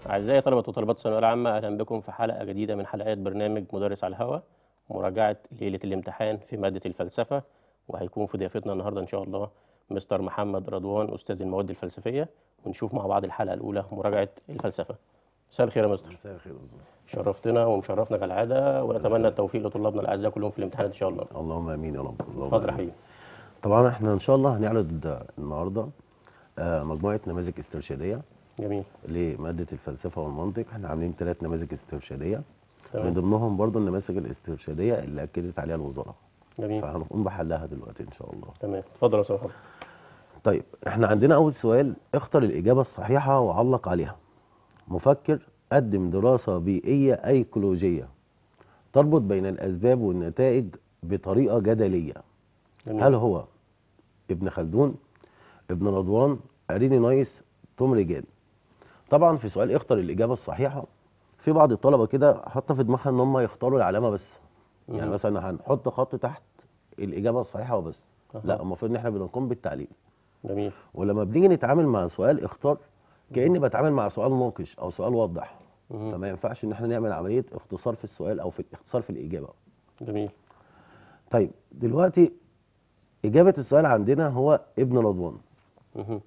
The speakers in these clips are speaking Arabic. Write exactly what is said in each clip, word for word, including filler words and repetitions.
أعزائي طلبة وطالبات الثانوية العامة، أهلا بكم في حلقة جديدة من حلقات برنامج مدرس على الهواء، مراجعة ليلة الامتحان في مادة الفلسفة. وهيكون في ضيافتنا النهاردة إن شاء الله مستر محمد رضوان أستاذ المواد الفلسفية، ونشوف مع بعض الحلقة الأولى مراجعة الفلسفة. مساء الخير يا مستر. مساء الخير أستاذ. شرفتنا ومشرفنا كالعادة، ونتمنى التوفيق لطلابنا الأعزاء كلهم في الامتحانات إن شاء الله. اللهم امين يا رب. اللهم اتفضل يا آمين. حبيبي. طبعا احنا ان شاء الله هنعرض النهارده آه، مجموعه نماذج استرشاديه جميل. لماده الفلسفه والمنطق. احنا عاملين ثلاث نماذج استرشاديه، من تمام. ضمنهم برضو النماذج الاسترشاديه اللي اكدت عليها الوزاره، جميل. فهنقوم بحلها دلوقتي ان شاء الله. تمام. اتفضل يا أستاذ محمد. طيب احنا عندنا اول سؤال: اختر الاجابه الصحيحه وعلق عليها. مفكر قدم دراسه بيئيه ايكولوجيه تربط بين الاسباب والنتائج بطريقه جدليه. جميل. هل هو ابن خلدون، ابن رضوان، اريني نايس، توم ريجان؟ طبعا في سؤال اختر الاجابه الصحيحه، في بعض الطلبه كده حاطه في دماغها ان هم يختاروا العلامه بس، يعني مهم. مثلا هنحط خط تحت الاجابه الصحيحه وبس. أها. لا، المفروض ان احنا بنقوم بالتعليل، جميل. ولما بنيجي نتعامل مع سؤال اختار كاني بتعامل مع سؤال ناقش او سؤال واضح، مهم. فما ينفعش ان احنا نعمل عمليه اختصار في السؤال او في اختصار في الاجابه. جميل. طيب دلوقتي اجابه السؤال عندنا هو ابن رضوان. مهم.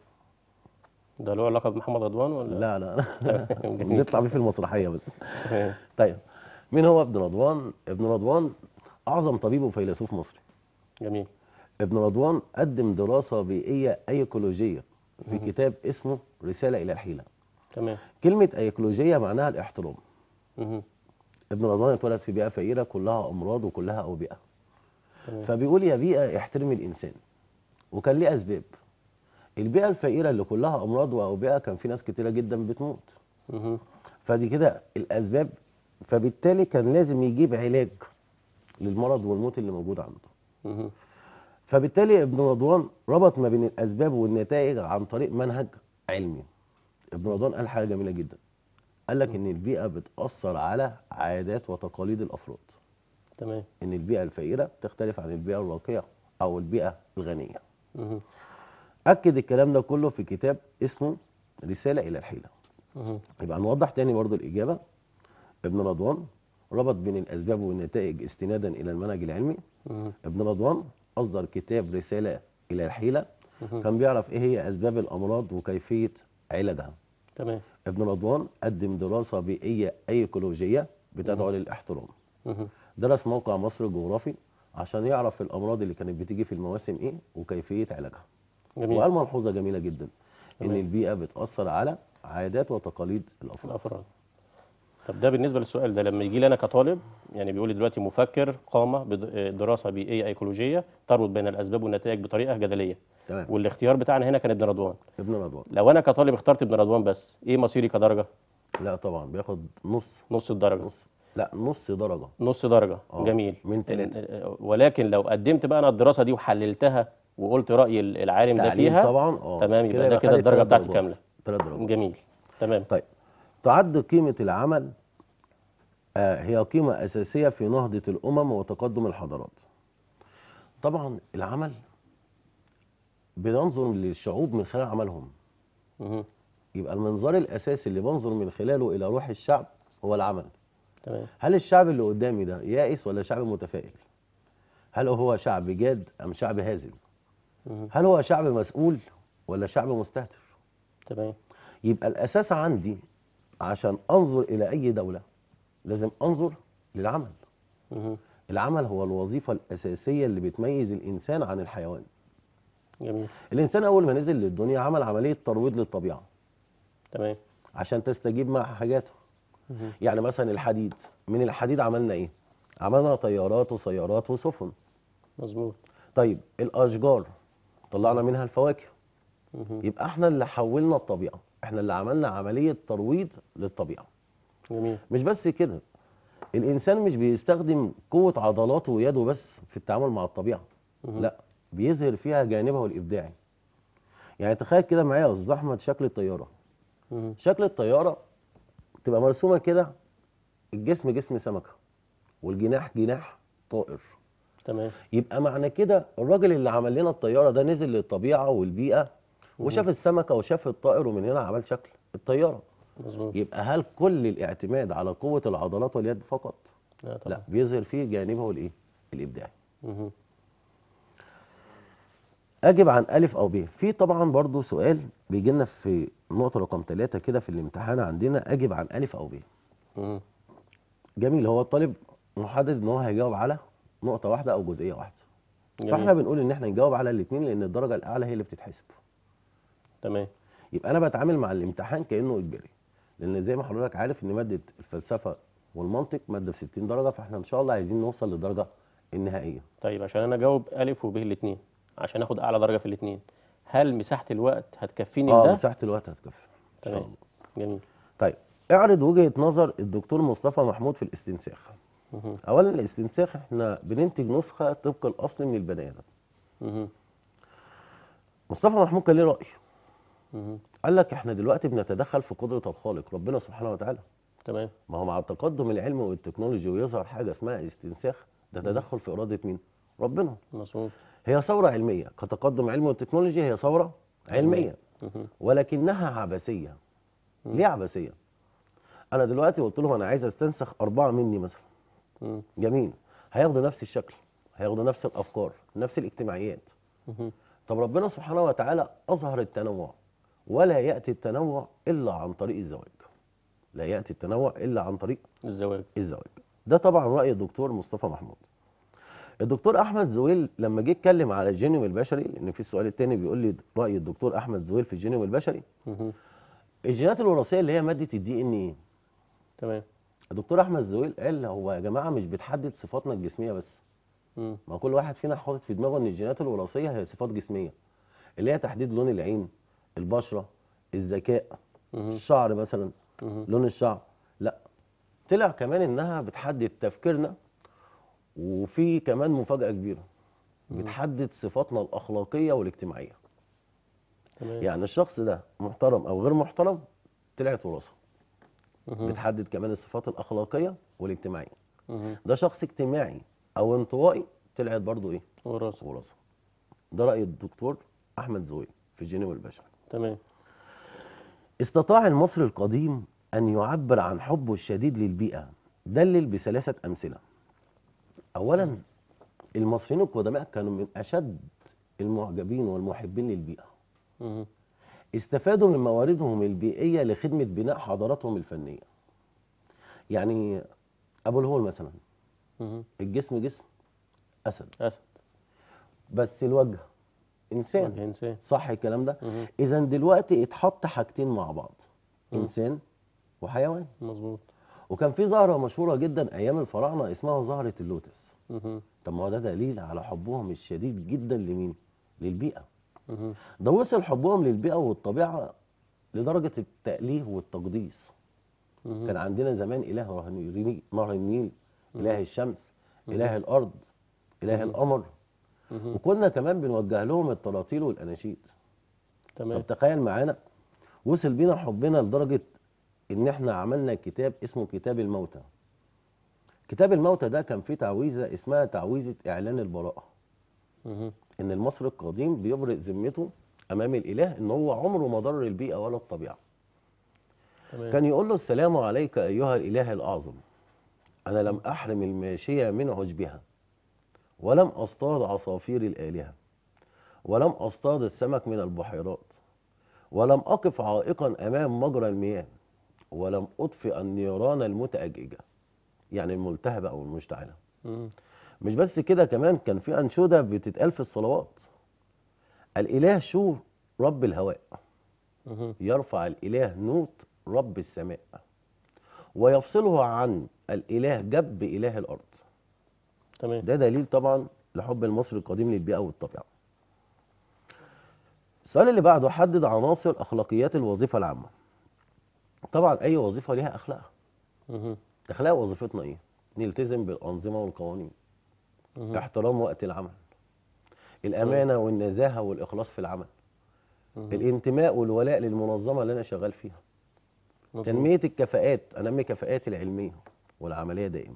ده له علاقة بمحمد رضوان ولا؟ لا لا لا تمام. جميل. بنطلع بيه في المسرحيه بس. تمام. طيب مين هو ابن رضوان؟ ابن رضوان اعظم طبيب وفيلسوف مصري. جميل. ابن رضوان قدم دراسه بيئيه ايكولوجيه في كتاب اسمه رساله الى الحيله. تمام. كلمه ايكولوجيه معناها الاحترام. مهم. ابن رضوان اتولد في بيئه فقيره كلها امراض وكلها اوبئه، تمام. فبيقول يا بيئه احترمي الانسان، وكان ليه اسباب. البيئه الفقيره اللي كلها امراض واوبئه كان في ناس كتيره جدا بتموت، مهم. فدي كده الاسباب، فبالتالي كان لازم يجيب علاج للمرض والموت اللي موجود عنده. مهم. فبالتالي ابن رضوان ربط ما بين الاسباب والنتائج عن طريق منهج علمي. ابن رضوان قال حاجه جميله جدا، قال لك ان البيئه بتاثر على عادات وتقاليد الافراد، تمام. ان البيئه الفقيره تختلف عن البيئه الراقيه او البيئه الغنيه. مهم. اكد الكلام ده كله في كتاب اسمه رساله الى الحيله. مهم. يبقى نوضح تاني برضو الاجابه. ابن رضوان ربط بين الاسباب والنتائج استنادا الى المنهج العلمي. مهم. ابن رضوان اصدر كتاب رساله الى الحيله، مهم. كان بيعرف ايه هي اسباب الامراض وكيفيه علاجها. تمام. ابن رضوان قدم دراسه بيئيه ايكولوجيه بتدعو للاحترام. مهم. درس موقع مصر الجغرافي عشان يعرف الامراض اللي كانت بتيجي في المواسم ايه وكيفيه علاجها. جميل. وقال ملحوظه جميله جدا، ان تمام. البيئه بتاثر على عادات وتقاليد الافراد. الأفراد. طب ده بالنسبة للسؤال ده لما يجي لي أنا كطالب، يعني بيقول لي دلوقتي مفكر قام بدراسة بيئية أيكولوجية تربط بين الأسباب والنتائج بطريقة جدلية، تمام. والاختيار بتاعنا هنا كان ابن رضوان. ابن رضوان لو أنا كطالب اخترت ابن رضوان بس، إيه مصيري كدرجة؟ لا طبعا بياخد نص نص الدرجة. نص لا نص درجه. نص درجة. آه، جميل. من ثلاثة. إن- ولكن لو قدمت بقى أنا الدراسة دي وحللتها وقلت رأي العالم ده تعليل فيها، طبعا. اه تمام، يبقى ده يبقى كده خدت الدرجة ثلاث بتاعتي درجات. كاملة. ثلاث درجات. جميل. تمام. طيب تعد قيمه العمل آه هي قيمه اساسيه في نهضه الامم وتقدم الحضارات. طبعا العمل بننظر للشعوب من خلال عملهم، مهم. يبقى المنظار الاساسي اللي بنظر من خلاله الى روح الشعب هو العمل. تمام. هل الشعب اللي قدامي ده يائس ولا شعب متفائل؟ هل هو شعب جاد ام شعب هازل؟ مهم. هل هو شعب مسؤول ولا شعب مستهتر؟ تمام. يبقى الاساس عندي عشان انظر الى اي دوله لازم انظر للعمل. مهم. العمل هو الوظيفه الاساسيه اللي بتميز الانسان عن الحيوان. جميل. الانسان اول ما نزل للدنيا عمل عمليه ترويض للطبيعه تمام. عشان تستجيب مع حاجاته. مهم. يعني مثلا الحديد، من الحديد عملنا ايه؟ عملنا طيارات وسيارات وسفن. مظبوط. طيب الاشجار طلعنا منها الفواكه. مهم. يبقى احنا اللي حولنا الطبيعه، احنا اللي عملنا عمليه ترويض للطبيعه. جميل. مش بس كده، الانسان مش بيستخدم قوه عضلاته ويده بس في التعامل مع الطبيعه، مهم. لا، بيظهر فيها جانبه الابداعي. يعني تخيل كده معايا يا استاذ احمد شكل الطياره. مهم. شكل الطياره تبقى مرسومه كده، الجسم جسم سمكه والجناح جناح طائر. تمام. يبقى معنى كده الراجل اللي عمل لنا الطياره ده نزل للطبيعه والبيئه وشاف السمكه وشاف الطائر، ومن هنا عمل شكل الطياره. مظبوط. يبقى هل كل الاعتماد على قوه العضلات واليد فقط؟ لا طبعا. لا، بيظهر فيه جانبه الايه؟ الابداعي. مهم. اجب عن الف او ب. في طبعا برضو سؤال بيجي لنا في نقطه رقم ثلاثة كده في الامتحان عندنا، اجب عن الف او ب. مهم. جميل. هو الطالب محدد ان هو هيجاوب على نقطه واحده او جزئيه واحده. جميل. فاحنا بنقول ان احنا نجاوب على الاثنين لان الدرجه الاعلى هي اللي بتتحسب. تمام. يبقى انا بتعامل مع الامتحان كانه اجباري، لان زي ما حضرتك عارف ان ماده الفلسفه والمنطق ماده ب ستين درجه، فاحنا ان شاء الله عايزين نوصل للدرجه النهائيه. طيب عشان انا اجاوب الف وب الاثنين، عشان اخد اعلى درجه في الاثنين، هل مساحه الوقت هتكفيني اه، لده؟ مساحه الوقت هتكفي ان شاء تمام. الله. جميل. طيب، اعرض وجهه نظر الدكتور مصطفى محمود في الاستنساخ. مهم. اولا الاستنساخ احنا بننتج نسخه طبق الاصل من البني ادم. مهم. مصطفى محمود كان ليه راي، مهم. قال لك احنا دلوقتي بنتدخل في قدره الخالق ربنا سبحانه وتعالى. تمام. ما هو مع التقدم العلمي والتكنولوجي ويظهر حاجه اسمها استنساخ، ده تدخل في اراده مين؟ ربنا. مظبوط. هي ثوره علميه، كتقدم علمي والتكنولوجي هي ثوره علميه، مهم. ولكنها عبثيه. ليه عبثيه؟ انا دلوقتي قلت لهم انا عايز استنسخ اربعه مني مثلا. مم. جميل. هياخدوا نفس الشكل، هياخدوا نفس الافكار، نفس الاجتماعيات. مهم. طب ربنا سبحانه وتعالى اظهر التنوع، ولا ياتي التنوع الا عن طريق الزواج. لا ياتي التنوع الا عن طريق الزواج. الزواج. ده طبعا راي الدكتور مصطفى محمود. الدكتور احمد زويل لما جه اتكلم على الجينوم البشري، لان في السؤال الثاني بيقول لي راي الدكتور احمد زويل في الجينوم البشري، مهم. الجينات الوراثيه اللي هي ماده الدي ان ايه. تمام. الدكتور احمد زويل قال هو يا جماعه مش بتحدد صفاتنا الجسميه بس، مم. ما كل واحد فينا حاطط في دماغه ان الجينات الوراثيه هي صفات جسميه، اللي هي تحديد لون العين، البشره، الذكاء، مهم. الشعر مثلا، مهم. لون الشعر. لا، طلع كمان انها بتحدد تفكيرنا، وفي كمان مفاجاه كبيره، بتحدد صفاتنا الاخلاقيه والاجتماعيه. تمام. يعني الشخص ده محترم او غير محترم، طلعت وراثه. مهم. بتحدد كمان الصفات الاخلاقيه والاجتماعيه. مهم. ده شخص اجتماعي او انطوائي، طلعت برضو ايه؟ وراثة. وراثه. ده راي الدكتور احمد زويل في الجينوم البشري. تمام. استطاع المصري القديم ان يعبر عن حبه الشديد للبيئه، دلل بثلاثه امثله. اولا، المصريين القدماء كانوا من اشد المعجبين والمحبين للبيئه. مهم. استفادوا من مواردهم البيئيه لخدمه بناء حضاراتهم الفنيه. يعني ابو الهول مثلا، مهم. الجسم جسم اسد، اسد. بس الوجه انسان. وجه انسان. صح الكلام ده؟ مهم. اذا دلوقتي اتحط حاجتين مع بعض، مم. انسان وحيوان. مظبوط. وكان في زهره مشهوره جدا ايام الفراعنه اسمها زهره اللوتس. مهم. طب ما هو ده دليل على حبهم الشديد جدا لمين؟ للبيئه. مهم. ده وصل حبهم للبيئه والطبيعه لدرجه التأليه والتقديس. مهم. كان عندنا زمان اله نهر النيل- نهر النيل، اله الشمس، اله الارض، اله القمر، مهم. وكنا كمان بنوجه لهم التراتيل والاناشيد. تمام. طب تخيل معانا، وصل بينا حبنا لدرجه ان احنا عملنا كتاب اسمه كتاب الموتى. كتاب الموتى ده كان فيه تعويذه اسمها تعويذه اعلان البراءه، مهم. ان المصري القديم بيبرئ ذمته امام الاله ان هو عمره ما ضر البيئه ولا الطبيعه. تمام. كان يقول له السلام عليك ايها الاله الاعظم، انا لم احرم الماشيه من عشبها، ولم اصطاد عصافير الالهه، ولم اصطاد السمك من البحيرات، ولم اقف عائقا امام مجرى المياه، ولم اطفئ النيران المتأججه، يعني الملتهبه او المشتعله. مهم. مش بس كده، كمان كان في انشوده بتتقال في الصلوات. الاله شو رب الهواء، مهم. يرفع الاله نوت رب السماء، ويفصله عن الاله جب اله الارض. تمام. ده دليل طبعا لحب المصري القديم للبيئه والطبيعه. السؤال اللي بعده، حدد عناصر اخلاقيات الوظيفه العامه. طبعا اي وظيفه ليها اخلاقها. مهم. اخلاق وظيفتنا ايه؟ نلتزم بالانظمه والقوانين، مهم. احترام وقت العمل، الامانه والنزاهه والاخلاص في العمل، مهم. الانتماء والولاء للمنظمه اللي انا شغال فيها، مظبوط. تنميه الكفاءات، انمي كفاءاتي العلميه والعمليه دائما.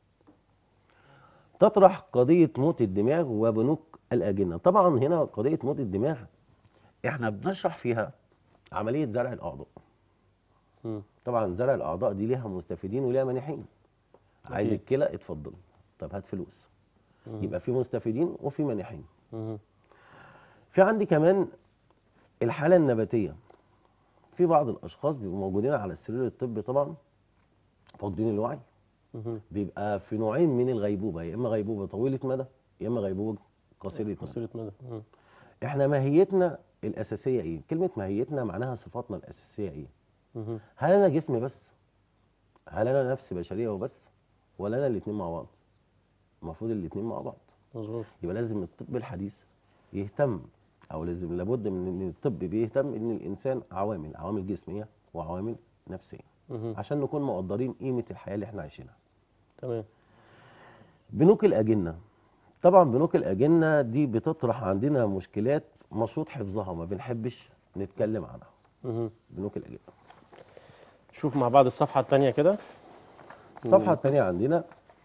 تطرح قضيه موت الدماغ وبنوك الاجنه. طبعا هنا قضيه موت الدماغ احنا بنشرح فيها عمليه زرع الاعضاء. مم. طبعا زرع الاعضاء دي ليها مستفيدين وليها مانحين. عايز أكيد. الكلى، اتفضل، طب هات فلوس. مم. يبقى في مستفيدين وفي مانحين. مم. في عندي كمان الحاله النباتيه. في بعض الاشخاص بيبقوا موجودين على السرير الطبي طبعا فاقدين الوعي، مم. بيبقى في نوعين من الغيبوبه، يا اما غيبوبه طويله مدى يا اما غيبوبه قصيره مدى. قصيرة مدى. مم. احنا ماهيتنا الاساسيه ايه؟ كلمه ماهيتنا معناها صفاتنا الاساسيه ايه؟ مم. هل انا جسمي بس؟ هل انا نفس بشريه وبس؟ ولا انا الاثنين مع بعض؟ المفروض الاثنين مع بعض. مظبوط. يبقى لازم الطب الحديث يهتم، او لازم لابد من ان الطب بيهتم ان الانسان عوامل عوامل جسميه وعوامل نفسيه مم. عشان نكون مقدرين قيمه الحياه اللي احنا عايشينها. تمام. بنوك الاجنه. طبعا بنوك الاجنه دي بتطرح عندنا مشكلات مشروط حفظها، ما بنحبش نتكلم عنها. مم. بنوك الاجنه. شوف مع بعض الصفحة التانية كده. الصفحه الثانيه عندنا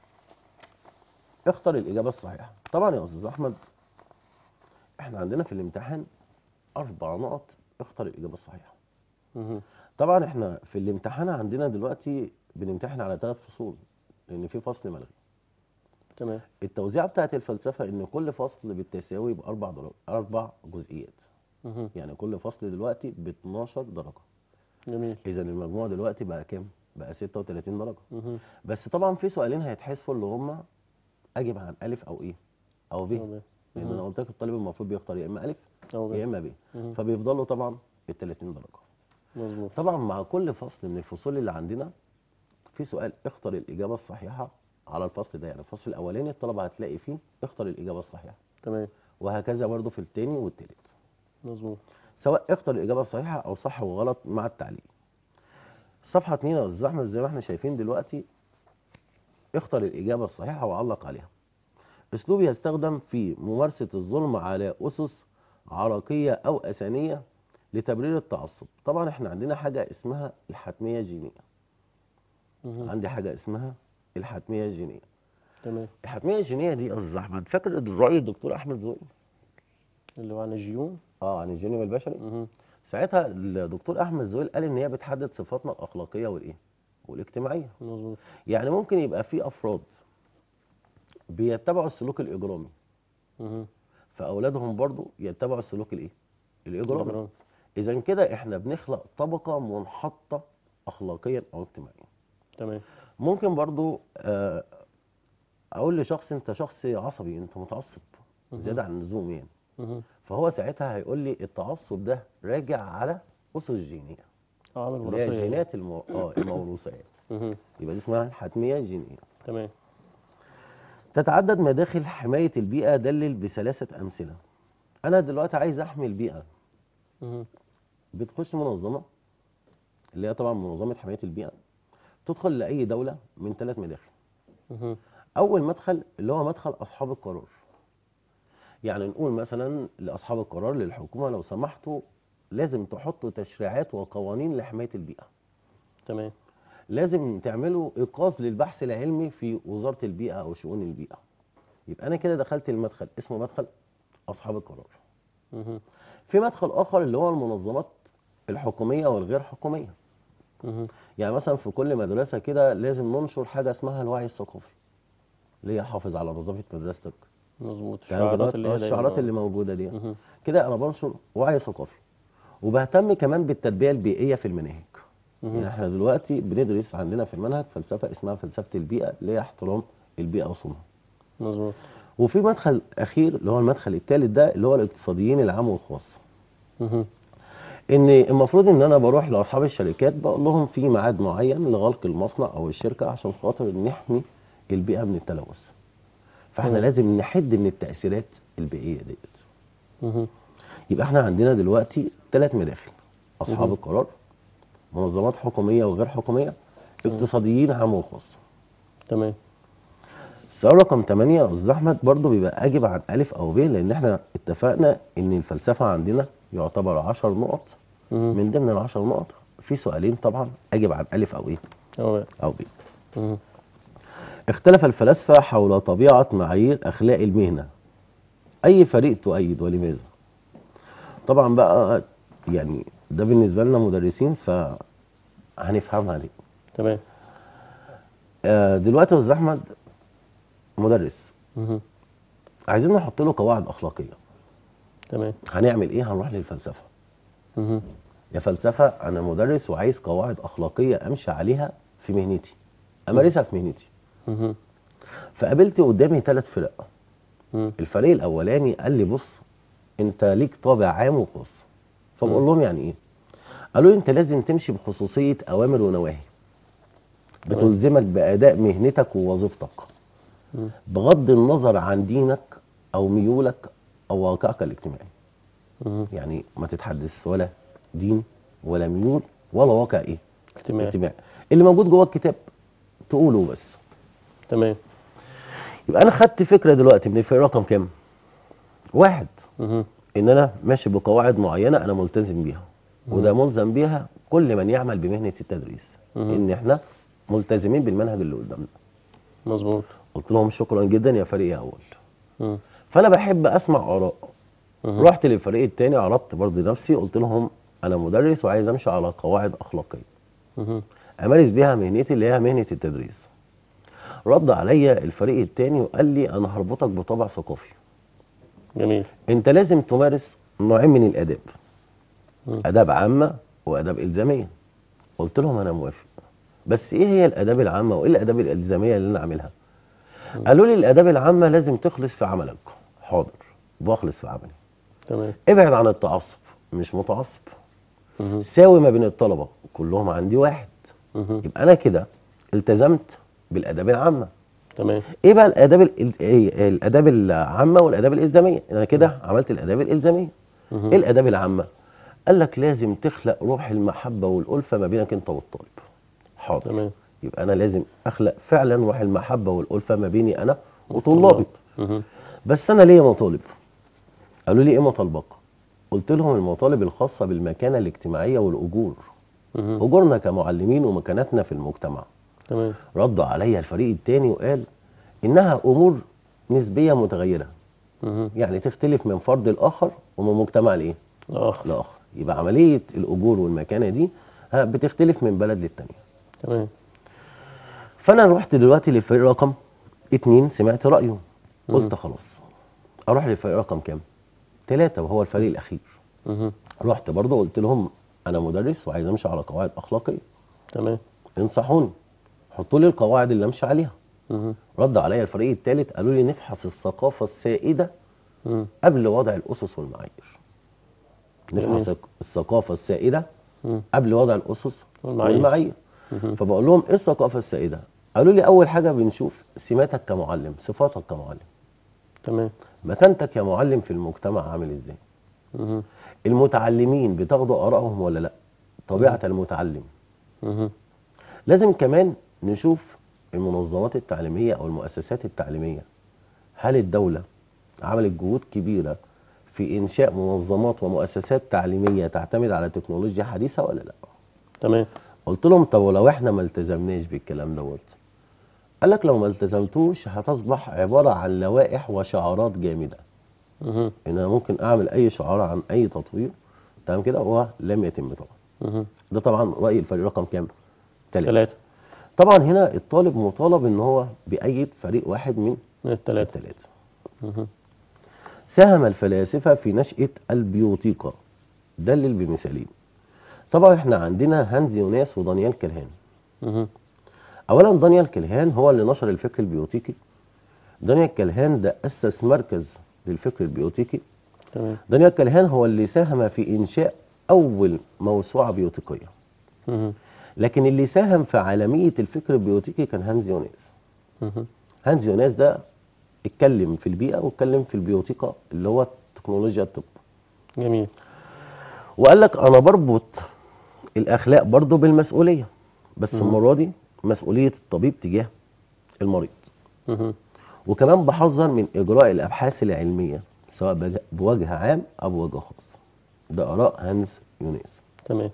اختر الاجابه الصحيحه. طبعا يا استاذ احمد احنا عندنا في الامتحان اربع نقط، اختر الاجابه الصحيحه. مم. طبعا احنا في الامتحان عندنا دلوقتي بنمتحن على ثلاث فصول لان في فصل ملغي. تمام. التوزيعه بتاعت الفلسفه ان كل فصل بالتساوي باربع درجات، اربع جزئيات. مم. يعني كل فصل دلوقتي ب اتناشر درجه. جميل. اذا المجموع دلوقتي بقى كام؟ بقى ستة وتلاتين درجه. مم. بس طبعا في سؤالين هيتحذفوا اللي هم اجب عن الف او ايه او ب، تمام. لان مم. انا قلت لك الطالب المفروض بيختار يا اما الف أو يا ب. اما ب، مم. فبيفضلوا طبعا ال تلاتين درجه. مظبوط. طبعا مع كل فصل من الفصول اللي عندنا في سؤال اختر الاجابه الصحيحه على الفصل ده. يعني الفصل الاولاني الطلبه هتلاقي فيه اختر الاجابه الصحيحه، تمام. وهكذا برضه في الثاني والثالث، مظبوط. سواء اختر الاجابه الصحيحه او صح وغلط مع التعليق. صفحه اتنين يا استاذ احمد زي ما احنا شايفين دلوقتي، اختر الاجابه الصحيحه وعلق عليها. اسلوب يستخدم في ممارسه الظلم على اسس عرقيه او اثنيه لتبرير التعصب. طبعا احنا عندنا حاجه اسمها الحتميه الجينيه. مم. عندي حاجه اسمها الحتميه الجينيه. تمام. الحتميه الجينيه دي يا استاذ احمد فاكر الراي الدكتور احمد زويل اللي هو عن الجيون. اه عن الجينيوم البشري؟ مم. ساعتها الدكتور احمد زويل قال ان هي بتحدد صفاتنا الاخلاقيه والايه والاجتماعيه. مظبوط. يعني ممكن يبقى في افراد بيتبعوا السلوك الاجرامي، مم. فاولادهم برضو يتبعوا السلوك الايه الاجرامي. الإجرام. اذا كده احنا بنخلق طبقه منحطه اخلاقيا او اجتماعيا. تمام. ممكن برضو آه اقول لشخص انت شخص عصبي، انت متعصب زياده عن اللزوم يعني، مم. فهو ساعتها هيقول لي التعصب ده راجع على اسس جينيه عوامل اللي هي وراثية. الجينات المو... اه الموروثه يعني. مم. يبقى دي اسمها الحتميه الجينيه. تمام. تتعدد مداخل حمايه البيئه، دلل بثلاثه امثله. انا دلوقتي عايز احمي البيئه، مم. بتخش منظمه اللي هي طبعا منظمه حمايه البيئه، تدخل لاي دوله من ثلاث مداخل. مم. اول مدخل اللي هو مدخل اصحاب القرار. يعني نقول مثلا لاصحاب القرار للحكومه لو سمحتوا لازم تحطوا تشريعات وقوانين لحمايه البيئه. تمام. لازم تعملوا ايقاظ للبحث العلمي في وزاره البيئه او شؤون البيئه. يبقى انا كده دخلت المدخل اسمه مدخل اصحاب القرار. مم. في مدخل اخر اللي هو المنظمات الحكوميه والغير حكوميه. مم. يعني مثلا في كل مدرسه كده لازم ننشر حاجه اسمها الوعي الثقافي، اللي هي حافظ على نظافه مدرستك. مظبوط. يعني الشعارات اللي هي الشعارات دايما. اللي موجوده دي مم. كده انا بنشر وعي ثقافي، وبهتم كمان بالتربيه البيئيه في المناهج. مم. يعني احنا دلوقتي بندرس عندنا في المنهج فلسفه اسمها فلسفه البيئه اللي هي احترام البيئه وصونها. مظبوط. وفي مدخل اخير اللي هو المدخل الثالث ده اللي هو الاقتصاديين العام والخاص. مم. ان المفروض ان انا بروح لاصحاب الشركات بقول لهم في ميعاد معين لغلق المصنع او الشركه عشان خاطر نحمي البيئه من التلوث. فاحنا تمام. لازم نحد من التاثيرات البيئيه ديت. مم. يبقى احنا عندنا دلوقتي ثلاث مداخل: اصحاب مهم. القرار، منظمات حكوميه وغير حكوميه، اقتصاديين عام وخاص. تمام. السؤال رقم تمانية يا استاذ احمد برضه بيبقى اجب عن الف او ب، لان احنا اتفقنا ان الفلسفه عندنا يعتبر عشر نقط. مم. من ضمن العشر نقط في سؤالين طبعا اجب عن الف او ايه أو. او ب. مم. اختلف الفلاسفه حول طبيعه معايير اخلاق المهنه، اي فريق تؤيد ولماذا؟ طبعا بقى يعني ده بالنسبه لنا مدرسين ف هنفهمها ليه. تمام. آه دلوقتي يا استاذ احمد مدرس، مهم. عايزين نحط له قواعد اخلاقيه. تمام. هنعمل ايه؟ هنروح للفلسفه. مهم. يا فلسفه انا مدرس وعايز قواعد اخلاقيه امشي عليها في مهنتي، امارسها في مهنتي. مهم. فقابلت قدامي ثلاث فرق. مم. الفريق الاولاني قال لي بص انت ليك طابع عام وخاص. فبقول مم. لهم يعني ايه؟ قالوا لي انت لازم تمشي بخصوصيه اوامر ونواهي تمام. بتلزمك باداء مهنتك ووظيفتك، مم. بغض النظر عن دينك او ميولك او واقعك الاجتماعي. مهم. يعني ما تتحدث ولا دين ولا ميول ولا واقع ايه اجتماعي. اجتماعي، اللي موجود جوه الكتاب تقوله بس. تمام. يبقى انا خدت فكره دلوقتي من الفريق رقم كام؟ واحد، مهم. ان انا ماشي بقواعد معينه انا ملتزم بيها، مم. وده ملزم بيها كل من يعمل بمهنه التدريس، مهم. ان احنا ملتزمين بالمنهج اللي قدامنا. مظبوط. قلت لهم شكرا جدا يا فريق يا اول. مم. فانا بحب اسمع اراء. مهم. رحت للفريق الثاني عرضت برضه نفسي، قلت لهم انا مدرس وعايز امشي على قواعد اخلاقيه مهم. امارس بيها مهنتي اللي هي مهنه التدريس. رد عليا الفريق الثاني وقال لي انا هربطك بطابع ثقافي. جميل. انت لازم تمارس نوعين من الاداب، مم. اداب عامه واداب الزاميه. قلت لهم انا موافق، بس ايه هي الاداب العامه وايه الاداب الالزاميه اللي انا اعملها؟ قالوا لي الاداب العامه لازم تخلص في عملك. حاضر، بخلص في عملي. تمام. ابعد عن التعصب، مش متعصب. مهم. ساوي ما بين الطلبه كلهم عندي واحد. مهم. يبقى انا كده التزمت بالاداب العامه. تمام. ايه بقى الاداب ال- ايه الاداب العامه والاداب الالزاميه؟ انا كده عملت الاداب الالزاميه. مهم. ايه الاداب العامه؟ قال لك لازم تخلق روح المحبه والالفه ما بينك انت والطالب. حاضر. تمام. يبقى انا لازم اخلق فعلا روح المحبه والالفه ما بيني انا وطلابي. مهم. بس انا ليا مطالب. قالوا لي ايه مطالبك؟ قلت لهم المطالب الخاصه بالمكانه الاجتماعيه والاجور، مهم. اجورنا كمعلمين ومكانتنا في المجتمع. تمام. رد عليا الفريق الثاني وقال انها امور نسبيه متغيره، مهم. يعني تختلف من فرد لاخر ومن مجتمع لايه؟ الآخر. لاخر. يبقى عمليه الاجور والمكانه دي ها بتختلف من بلد للتانيه. تمام. فانا رحت دلوقتي للفريق رقم اتنين، سمعت رايه، قلت خلاص اروح للفريق رقم كام؟ ثلاثة، وهو الفريق الاخير. مهم. رحت برضه قلت لهم انا مدرس وعايز امشي على قواعد اخلاقيه، تمام. انصحوني، حطوا لي القواعد اللي امشي عليها. مهم. رد عليا الفريق الثالث قالوا لي نفحص الثقافه السائده مم. قبل وضع الاسس والمعايير. نفحص جميل. الثقافه السائده مم. قبل وضع الاسس والمعايير. والمعايير. مهم. فبقول لهم ايه الثقافه السائده؟ قالوا لي اول حاجه بنشوف سماتك كمعلم، صفاتك كمعلم، تمام. مكانتك يا معلم في المجتمع عامل ازاي، مهم. المتعلمين بتاخدوا ارائهم ولا لا، طبيعه المتعلم. مهم. لازم كمان نشوف المنظمات التعليميه او المؤسسات التعليميه، هل الدوله عملت جهود كبيره في انشاء منظمات ومؤسسات تعليميه تعتمد على تكنولوجيا حديثه ولا لا؟ تمام. قلت لهم طب ولو احنا ما التزمناش بالكلام دوت؟ قال لك لو ما التزمتوش هتصبح عباره عن لوائح وشعارات جامده. مهم. ان انا ممكن اعمل اي شعار عن اي تطوير، تمام كده، وهو لم يتم طبعا. مهم. ده طبعا راي الفريق رقم كام؟ ثلاثة. ثلاثة. طبعا هنا الطالب مطالب ان هو بأيد فريق واحد من من الثلاثة. الثلاثه. مهم. ساهم الفلاسفه في نشأة البيوتيقا. دلل بمثالين. طبعا احنا عندنا هانز يوناس ودانيال كلهان. مهم. اولا دانيال كلهان هو اللي نشر الفكر البيوتيقي. دانيال كلهان ده اسس مركز للفكر البيوتيقي. تمام. دانيال كلهان هو اللي ساهم في انشاء اول موسوعه بيوتيقيه. مهم. لكن اللي ساهم في عالميه الفكر البيوتيقي كان هانز يوناس. مهم. هانز يوناس ده اتكلم في البيئه واتكلم في البيوتيقا اللي هو تكنولوجيا الطب. جميل. وقال لك انا بربط الاخلاق برضه بالمسؤوليه، بس مم. المره دي مسؤوليه الطبيب تجاه المريض. مهم. وكمان بحذر من اجراء الابحاث العلميه سواء بج- بوجه عام او بوجه خاص. ده اراء هانز يوناس. تمام.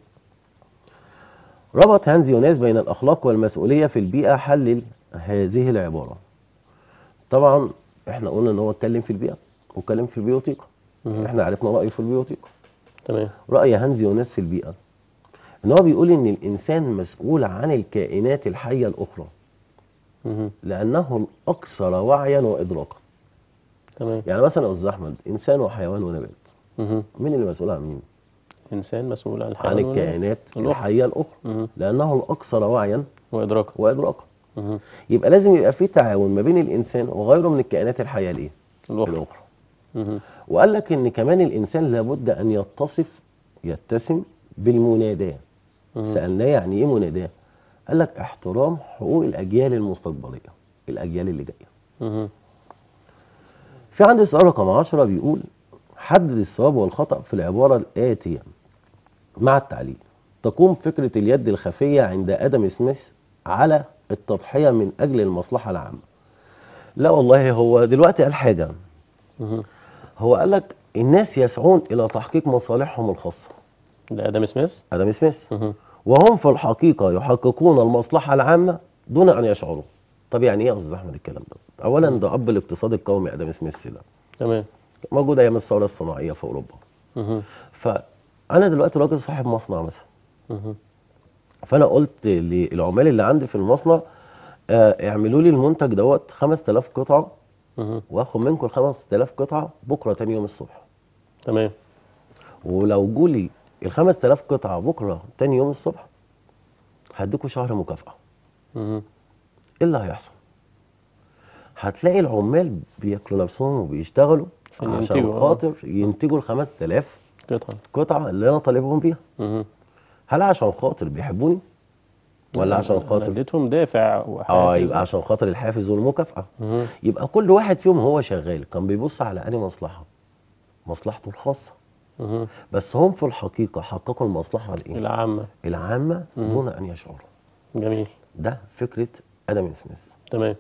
ربط هانز يوناس بين الاخلاق والمسؤوليه في البيئه، حلل هذه العباره. طبعا احنا قلنا ان هو اتكلم في البيئه واتكلم في البيوتيقا. مهم. احنا عرفنا رايه في البيوتيقا. تمام. راي هانز يوناس في البيئه ان هو بيقول ان الانسان مسؤول عن الكائنات الحيه الاخرى مهم. لانه الاكثر وعيا وادراكا. تمام. يعني مثلا يا استاذ احمد، انسان وحيوان ونبات، مهم. مين اللي مسؤول عن مين؟ إنسان مسؤول عن عن الحيوان والنبات الكائنات الأخرى. الحيه الاخرى مهم. لانه الاكثر وعيا وإدراكا. وادراكا. مهم. يبقى لازم يبقى في تعاون ما بين الانسان وغيره من الكائنات الحيه الايه؟ الأخرى. الاخرى. مهم. وقال لك ان كمان الانسان لابد ان يتصف يتسم بالمناداه. مهم. سالناه يعني ايه مناداه؟ قال لك احترام حقوق الاجيال المستقبليه، الاجيال اللي جايه. مهم. في عندي سؤال رقم عشرة بيقول: حدد الصواب والخطأ في العبارة الآتية مع التعليل. تقوم فكرة اليد الخفية عند آدم سميث على التضحية من أجل المصلحة العامة. لا والله، هو دلوقتي قال حاجة. مهم. هو قال لك الناس يسعون إلى تحقيق مصالحهم الخاصة، ده آدم سميث. آدم سميث، مهم. وهم في الحقيقة يحققون المصلحة العامة دون أن يشعروا. طب يعني إيه يا أستاذ أحمد الكلام ده؟ أولا ده أب الاقتصاد القومي آدم سميث ده، تمام. موجود أيام الثورة الصناعية في أوروبا. مهم. فانا دلوقتي راجل صاحب مصنع مثلا، مهم. فانا قلت للعمال اللي عندي في المصنع آه اعملوا لي المنتج دوت خمسة آلاف قطعه، مهم. واخد منكم ال خمسة آلاف قطعه بكره تاني يوم الصبح. تمام. ولو جولي ال خمسة آلاف قطعه بكره تاني يوم الصبح هديكوا شهر مكافاه. مهم. ايه اللي هيحصل؟ هتلاقي العمال بياكلوا نفسهم وبيشتغلوا عشان عشان ينتجوا، آه. خاطر ينتجوا ال خمسة آلاف قطعة. قطعه اللي انا طالبهم بيها. مهم. هل عشان خاطر بيحبوني ولا عشان أنا خاطر اديتهم دافع اه وحافز. يبقى عشان خاطر الحافز والمكافأة؟ مهم. يبقى كل واحد فيهم هو شغال كان بيبص على أنهي مصلحة؟ مصلحته الخاصة. مهم. بس هم في الحقيقة حققوا المصلحة الايه؟ العامة. العامة مم. دون أن يشعروا. جميل. ده فكرة آدم سميث. تمام.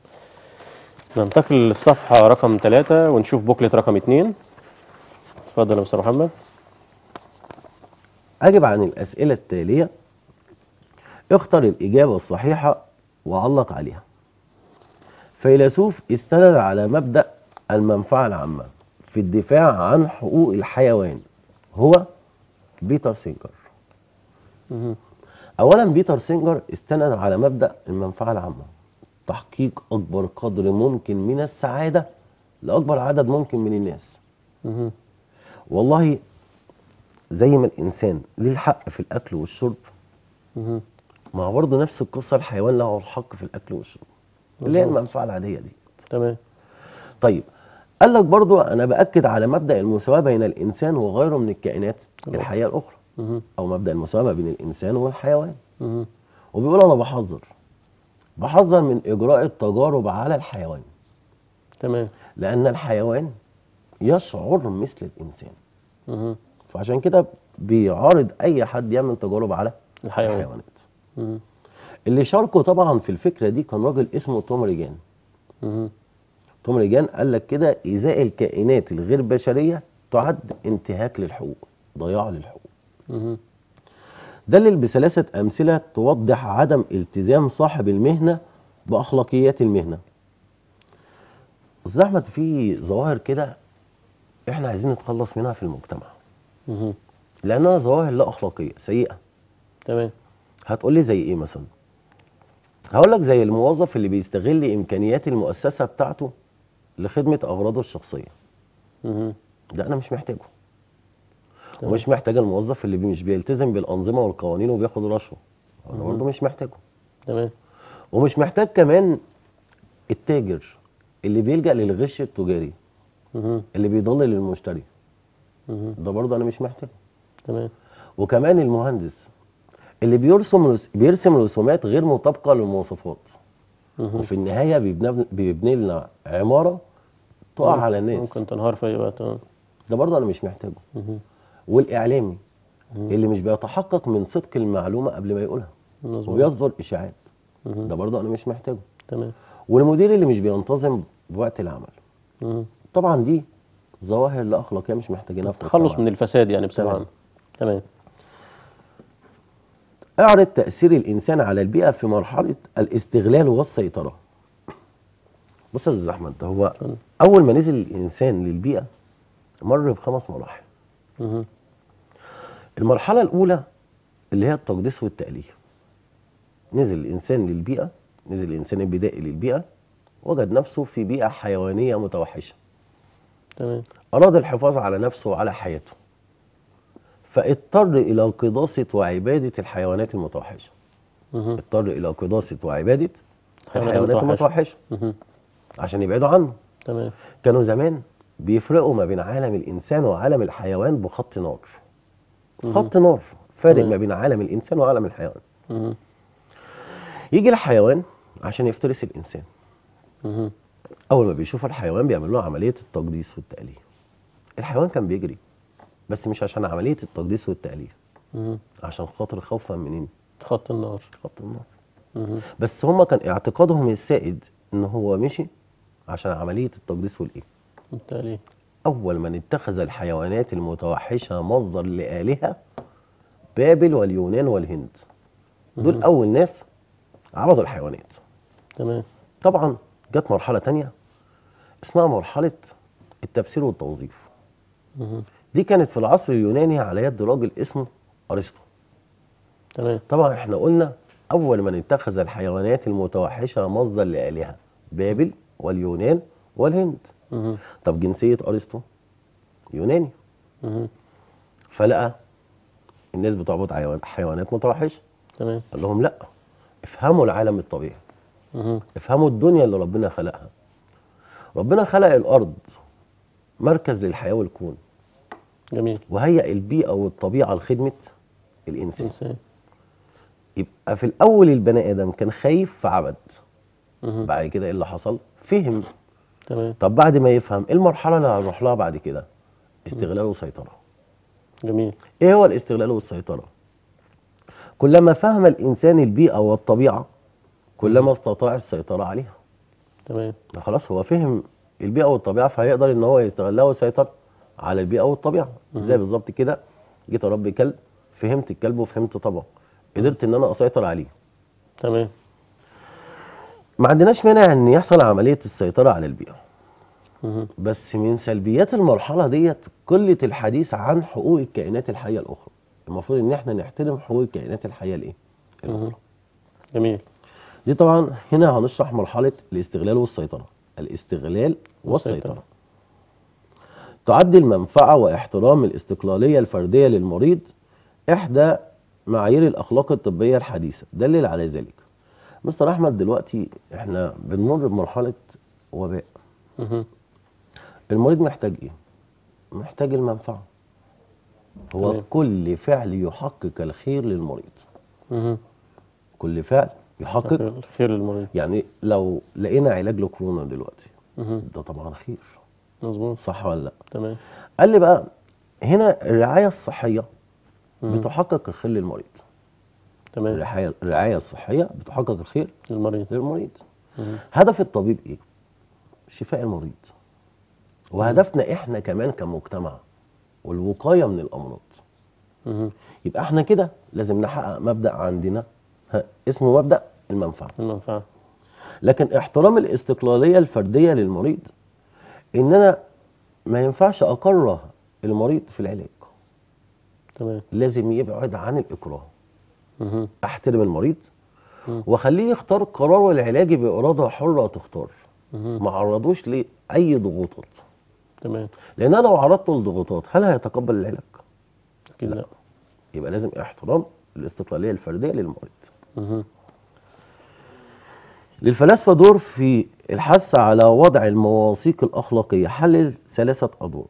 ننتقل للصفحة رقم ثلاثة ونشوف بوكلت رقم اتنين. اتفضل يا مستر محمد. أجب عن الأسئلة التالية، اختر الإجابة الصحيحة وعلق عليها. فيلسوف استند على مبدأ المنفعة العامة في الدفاع عن حقوق الحيوان هو بيتر سينجر. مهم. اولا بيتر سينجر استند على مبدأ المنفعة العامة، تحقيق اكبر قدر ممكن من السعادة لاكبر عدد ممكن من الناس. مهم. والله زي ما الانسان ليه الحق في الاكل والشرب، مهم. ما هو برضه نفس القصة الحيوان له الحق في الاكل والشرب، اللي هي المنفعة العادية دي. تمام. طيب قال لك برضه انا باكد على مبدأ المساواة بين الانسان وغيره من الكائنات الحية الاخرى، مهم. او مبدأ المساواة ما بين الانسان والحيوان. مهم. وبيقول انا بحذر بحذر من اجراء التجارب على الحيوان، تمام. لان الحيوان يشعر مثل الانسان. مهم. فعشان كده بيعارض اي حد يعمل تجارب على الحيوان. الحيوانات. مهم. اللي شاركه طبعا في الفكره دي كان راجل اسمه توم ريجان. مهم. توم ريجان قال لك كده: ايذاء الكائنات الغير بشريه تعد انتهاك للحقوق، ضياع للحقوق. مهم. دلل بثلاثه امثله توضح عدم التزام صاحب المهنه باخلاقيات المهنه. استاذ احمد، في ظواهر كده احنا عايزين نتخلص منها في المجتمع، مهم. لانها ظواهر لا اخلاقيه سيئه. تمام. هتقول لي زي ايه مثلا؟ هقول لك زي الموظف اللي بيستغل امكانيات المؤسسه بتاعته لخدمه اغراضه الشخصيه. مهم. ده انا مش محتاجه. تمام. ومش محتاج الموظف اللي مش بيلتزم بالانظمه والقوانين وبياخد رشوه، انا مهم. برضه مش محتاجه. تمام. ومش محتاج كمان التاجر اللي بيلجأ للغش التجاري مهم. اللي بيضلل المشتري، مهم. ده برضه انا مش محتاجه. تمام. وكمان المهندس اللي بيرسم رس... بيرسم رسومات غير مطابقه للمواصفات، مهم. وفي النهايه بيبني بيبني لنا عماره تقع ممكن- على الناس، ممكن تنهار في اي وقت. آه. ده برضه انا مش محتاجه. مهم. والاعلامي مهم. اللي مش بيتحقق من صدق المعلومه قبل ما يقولها مظبوط. وبيصدر اشاعات، مهم. ده برضه انا مش محتاجه. تمام. والمدير اللي مش بينتظم بوقت العمل، مهم. طبعا دي ظواهر لا اخلاقيه مش محتاجينها في التخلص المجتمع. من الفساد يعني بصفه تمام. عامه. تمام. اعرض تاثير الانسان على البيئه في مرحله الاستغلال والسيطره. بص يا استاذ احمد، هو اتفضل. اول ما نزل الانسان للبيئه مر بخمس مراحل. مهم. المرحله الاولى اللي هي التقديس والتأليه. نزل الإنسان للبيئة، نزل الإنسان البدائي للبيئة، وجد نفسه في بيئة حيوانية متوحشة. تمام. أراد الحفاظ على نفسه وعلى حياته، فاضطر إلى قداسة وعبادة الحيوانات المتوحشة. مهم. اضطر إلى قداسة وعبادة حيوانات الحيوانات متوحشة. المتوحشة مهم. عشان يبعدوا عنه. تمام. كانوا زمان بيفرقوا ما بين عالم الإنسان وعالم الحيوان بخط نار. مهم. خط نار فارق تمام. ما بين عالم الإنسان وعالم الحيوان. مهم. يجي الحيوان عشان يفترس الإنسان. مهم. أول ما بيشوف الحيوان بيعمل له عملية التقديس والتأليه. الحيوان كان بيجري، بس مش عشان عملية التقديس والتأليه، مهم. عشان خاطر خوفا منين؟ خط النار. خط النار. مهم. بس هما كان اعتقادهم السائد إن هو مشي عشان عملية التقديس والإيه؟ بالتالي. أول من اتخذ الحيوانات المتوحشة مصدر لآلهة بابل واليونان والهند. دول مهم. أول ناس عبدوا الحيوانات. تمام. طبعا جت مرحلة تانية اسمها مرحلة التفسير والتوظيف. مهم. دي كانت في العصر اليوناني على يد راجل اسمه أرسطو. تمام. طبعا احنا قلنا أول من اتخذ الحيوانات المتوحشة مصدر لآلهة بابل واليونان والهند. مهم. طب جنسية أرسطو يوناني، مهم. فلقى الناس بتعبد حيوان- حيوانات متوحشة. تمام. قال لهم لا، افهموا العالم الطبيعي، مهم. افهموا الدنيا اللي ربنا خلقها. ربنا خلق الأرض مركز للحياة والكون، جميل. وهيئ البيئة والطبيعة لخدمة الإنسان. إنسان. يبقى في الأول البني آدم كان خايف فعبد. مهم. بعد كده إيه اللي حصل؟ فهم. تمام. طب بعد ما يفهم إيه المرحلة اللي هنروح لها بعد كده؟ استغلال وسيطرة. جميل. إيه هو الاستغلال والسيطرة؟ كلما فهم الإنسان البيئة والطبيعة كلما استطاع السيطرة عليها. تمام. خلاص هو فهم البيئة والطبيعة فهيقدر إن هو يستغلها ويسيطر على البيئة والطبيعة. زي بالظبط كده جيت أربي كلب، فهمت الكلب وفهمت طبعه، قدرت إن أنا أسيطر عليه. تمام. ما عندناش مانع إن يحصل عملية السيطرة على البيئة، مهم. بس من سلبيات المرحلة ديت قلة الحديث عن حقوق الكائنات الحية الأخرى. المفروض إن إحنا نحترم حقوق الكائنات الحية الإيه؟ الأخرى. جميل. دي طبعا هنا هنشرح مرحلة الاستغلال والسيطرة. الاستغلال والسيطرة. والسيطرة. تعد المنفعة واحترام الاستقلالية الفردية للمريض إحدى معايير الأخلاق الطبية الحديثة. دلل على ذلك مستر أحمد، دلوقتي إحنا بنمر بمرحلة وباء. مهم. المريض محتاج إيه؟ محتاج المنفعة. هو تمام. كل فعل يحقق الخير للمريض. مهم. كل فعل يحقق، الخير للمريض. يعني لو لقينا علاج لكورونا دلوقتي مهم. ده طبعا خير، مظبوط. صح ولا لا؟ تمام. قال لي بقى هنا الرعاية الصحية مهم. بتحقق الخير للمريض. تمام. الرعاية الرعاية الصحية بتحقق الخير المريض. للمريض. مهم. هدف الطبيب ايه؟ شفاء المريض. وهدفنا احنا كمان كمجتمع والوقاية من الأمراض. مهم. يبقى احنا كده لازم نحقق مبدأ عندنا ها اسمه مبدأ المنفعة. المنفعة. لكن احترام الاستقلالية الفردية للمريض ان انا ما ينفعش اكره المريض في العلاج. تمام. لازم يبعد عن الإكراه. مهم. احترم المريض مم. واخليه يختار قراره العلاجي بإرادة حرة تختار. مهم. ما عرضوش لأي ضغوطات، تمام. لأن أنا لو عرضته لضغوطات هل هيتقبل العلاج؟ أكيد لا. لا. يبقى لازم احترام الاستقلالية الفردية للمريض. مهم. للفلاسفة دور في الحث على وضع المواثيق الأخلاقية. حلل ثلاثة أدوار.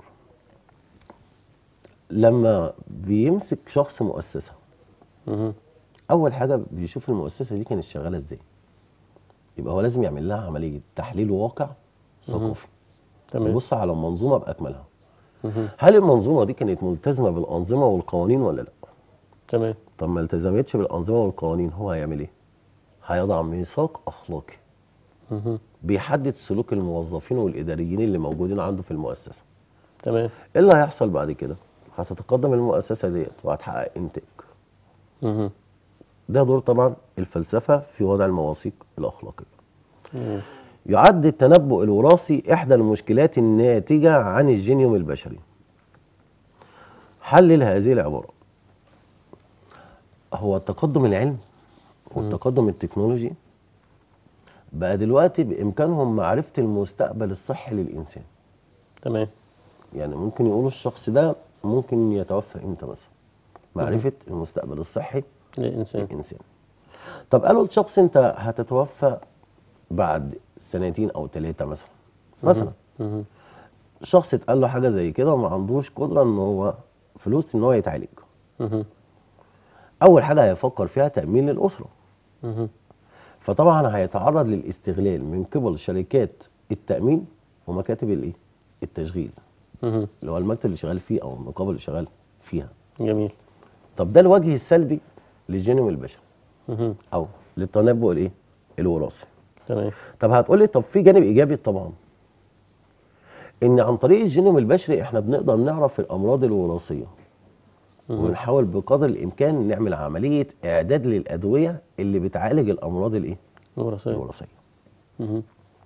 لما بيمسك شخص مؤسسة، مهم. أول حاجة بيشوف المؤسسة دي كانت شغالة إزاي. يبقى هو لازم يعمل لها عملية تحليل واقع ثقافي. تمام. يبص على المنظومة بأكملها. مهم. هل المنظومة دي كانت ملتزمة بالأنظمة والقوانين ولا لا؟ تمام. طب ما التزمتش بالأنظمة والقوانين هو هيعمل إيه؟ هيضع ميثاق أخلاقي مهم. بيحدد سلوك الموظفين والإداريين اللي موجودين عنده في المؤسسة. تمام. إيه اللي هيحصل بعد كده؟ هتتقدم المؤسسة ديت وهتحقق إنتاج. مهم. ده دور طبعا الفلسفة في وضع المواثيق الأخلاقية. مم. يعد التنبؤ الوراثي إحدى المشكلات الناتجة عن الجينيوم البشري. حلل هذه العبارة. هو تقدم العلم والتقدم التكنولوجي بقى دلوقتي بامكانهم معرفه المستقبل الصحي للانسان. تمام. يعني ممكن يقولوا الشخص ده ممكن يتوفى امتى مثلا، معرفه المستقبل الصحي للانسان. للانسان. طب قالوا للشخص انت هتتوفى بعد سنتين او ثلاثه مثلا مثلا مهم. شخص اتقال له حاجه زي كده وما عندوش قدره ان هو فلوس ان هو يتعالج، مهم. اول حاجه هيفكر فيها تامين للاسره. مهم. فطبعا هيتعرض للاستغلال من قبل شركات التامين ومكاتب الايه التشغيل، مهم. اللي هو المكتب اللي شغال فيه او النقابه اللي شغال فيها. جميل. طب ده الوجه السلبي للجينوم البشري مهم. او للتنبؤ الايه الوراثي. تمام. طب هتقول لي طب في جانب ايجابي طبعا، ان عن طريق الجينوم البشري احنا بنقدر نعرف الامراض الوراثيه ونحاول بقدر الامكان نعمل عمليه اعداد للادويه اللي بتعالج الامراض الايه الوراثيه. الوراثيه. مهم.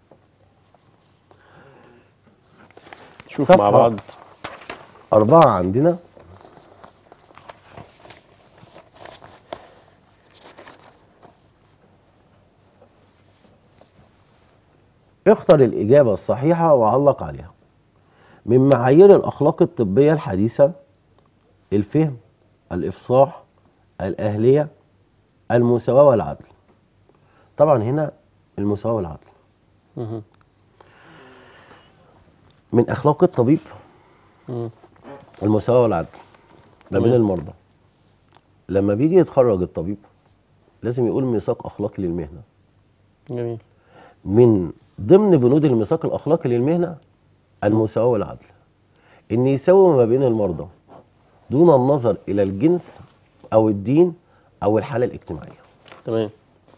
شوف مع بعض. أربعة عندنا اختر الإجابة الصحيحة وعلق عليها. من معايير الأخلاق الطبية الحديثة الفهم، الإفصاح، الأهلية، المساواة والعدل. طبعا هنا المساواة والعدل. مهم. من أخلاق الطبيب مم. المساواة والعدل ما بين تمام. المرضى. لما بيجي يتخرج الطبيب لازم يقول ميثاق أخلاقي للمهنة. جميل. من ضمن بنود الميثاق الأخلاقي للمهنة المساواة والعدل، إن يساوي ما بين المرضى دون النظر إلى الجنس أو الدين أو الحالة الاجتماعية. تمام.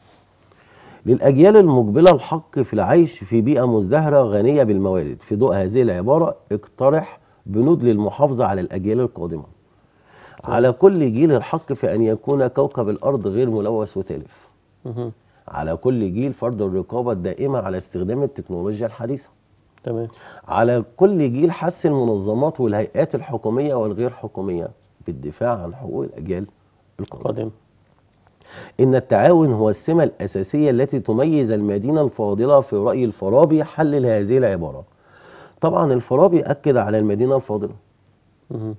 للأجيال المقبلة الحق في العيش في بيئة مزدهرة غنية بالموارد. في ضوء هذه العبارة اقترح بنود للمحافظة على الأجيال القادمة. على كل جيل الحق في أن يكون كوكب الأرض غير ملوث وتالف. مهم. على كل جيل فرض الرقابة الدائمة على استخدام التكنولوجيا الحديثة. تمام. على كل جيل حث المنظمات والهيئات الحكومية والغير حكومية بالدفاع عن حقوق الأجيال القادمة. قادم. إن التعاون هو السمة الأساسية التي تميز المدينة الفاضلة في رأي الفارابي. حلل هذه العبارة. طبعا الفارابي أكد على المدينة الفاضلة مهم.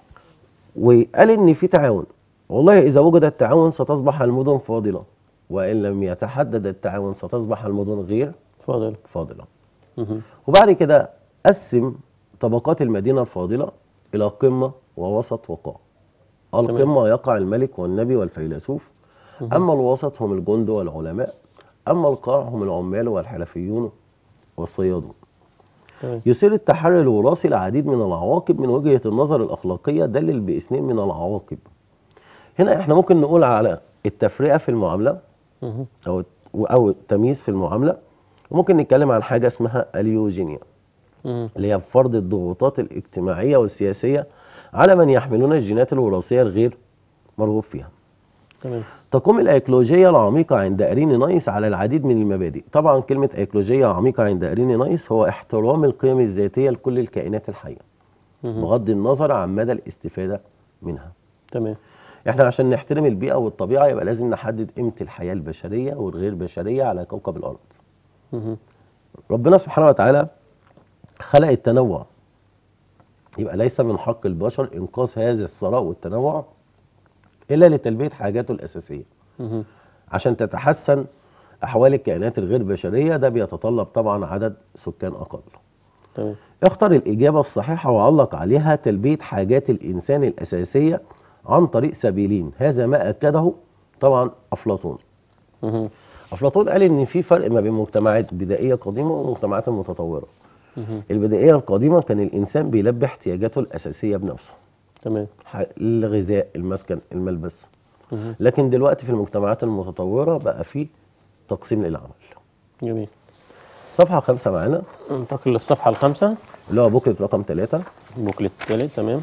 وقال إن في تعاون. والله إذا وجد التعاون ستصبح المدن فاضلة، وإن لم يتحدد التعاون ستصبح المدن غير فاضل. فاضلة. مهم. وبعد كده قسم طبقات المدينة الفاضلة إلى قمة ووسط وقاع. القمة يقع الملك والنبي والفيلسوف، أما الوسط هم الجند والعلماء، أما القاع هم العمال والحرفيون والصيادون. تمام. يثير التحري الوراثي العديد من العواقب من وجهة النظر الأخلاقية. دلل باثنين من العواقب. هنا احنا ممكن نقول على التفرقة في المعاملة مهم. أو أو التمييز في المعاملة، وممكن نتكلم عن حاجة اسمها اليوجينيا مهم. اللي هي فرض الضغوطات الاجتماعية والسياسية على من يحملون الجينات الوراثية الغير مرغوب فيها. تمام. تقوم الأيكولوجية العميقة عند أريني نايس على العديد من المبادئ. طبعا كلمة أيكولوجية عميقة عند أريني نايس هو احترام القيم الذاتية لكل الكائنات الحية مهم. بغض النظر عن مدى الاستفادة منها. تمام. احنا عشان نحترم البيئة والطبيعة يبقى لازم نحدد قيمة الحياة البشرية والغير بشرية على كوكب الأرض. مهم. ربنا سبحانه وتعالى خلق التنوع، يبقى ليس من حق البشر إنقاذ هذا الثراء والتنوع إلا لتلبية حاجاته الأساسية. مهم. عشان تتحسن أحوال الكائنات الغير بشرية ده بيتطلب طبعا عدد سكان أقل. تمام. اختر الإجابة الصحيحة وعلق عليها. تلبية حاجات الإنسان الأساسية عن طريق سبيلين. هذا ما أكده طبعا أفلاطون. مهم. أفلاطون قال إن في فرق ما بين مجتمعات بدائية قديمة ومجتمعات متطورة. مهم. البدائية القديمة كان الإنسان بيلبي احتياجاته الأساسية بنفسه، تمام. ح- الغذاء، المسكن، الملبس. مهم. لكن دلوقتي في المجتمعات المتطورة بقى في تقسيم للعمل. جميل. صفحة خمسة معانا ننتقل للصفحة الخامسة. اللي هو بوكلت رقم ثلاثة. بوكلت التالت. تمام.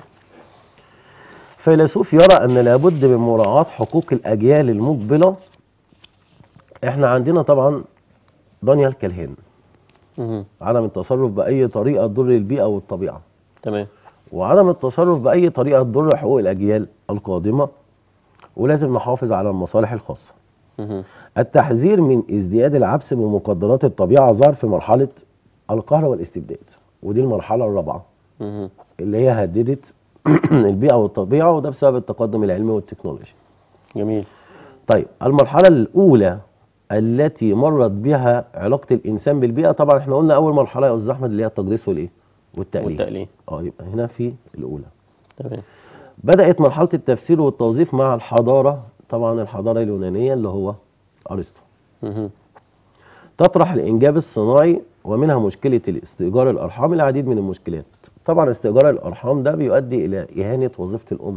فيلسوف يرى أن لابد من مراعاة حقوق الأجيال المقبلة. احنا عندنا طبعا دانيال كالهين، مهم. عدم التصرف بأي طريقة تضر البيئة والطبيعة، تمام. وعدم التصرف بأي طريقة تضر حقوق الأجيال القادمة. ولازم نحافظ على المصالح الخاصه. مهم. التحذير من ازدياد العبث بمقدرات الطبيعه ظهر في مرحله القهر والاستبداد، ودي المرحله الرابعه مهم. اللي هي هددت البيئه والطبيعه، وده بسبب التقدم العلمي والتكنولوجي. جميل. طيب المرحله الاولى التي مرت بها علاقه الانسان بالبيئه، طبعا احنا قلنا اول مرحله يا استاذ احمد اللي هي التقديس والايه والتأليه. والتأليه. اه يبقى هنا في الاولى. تمام. بدات مرحله التفسير والتوظيف مع الحضاره، طبعا الحضاره اليونانيه اللي هو ارسطو. مهم. تطرح الانجاب الصناعي ومنها مشكله الاستئجار الارحام العديد من المشكلات. طبعا استئجار الارحام ده بيؤدي الى اهانه وظيفه الام،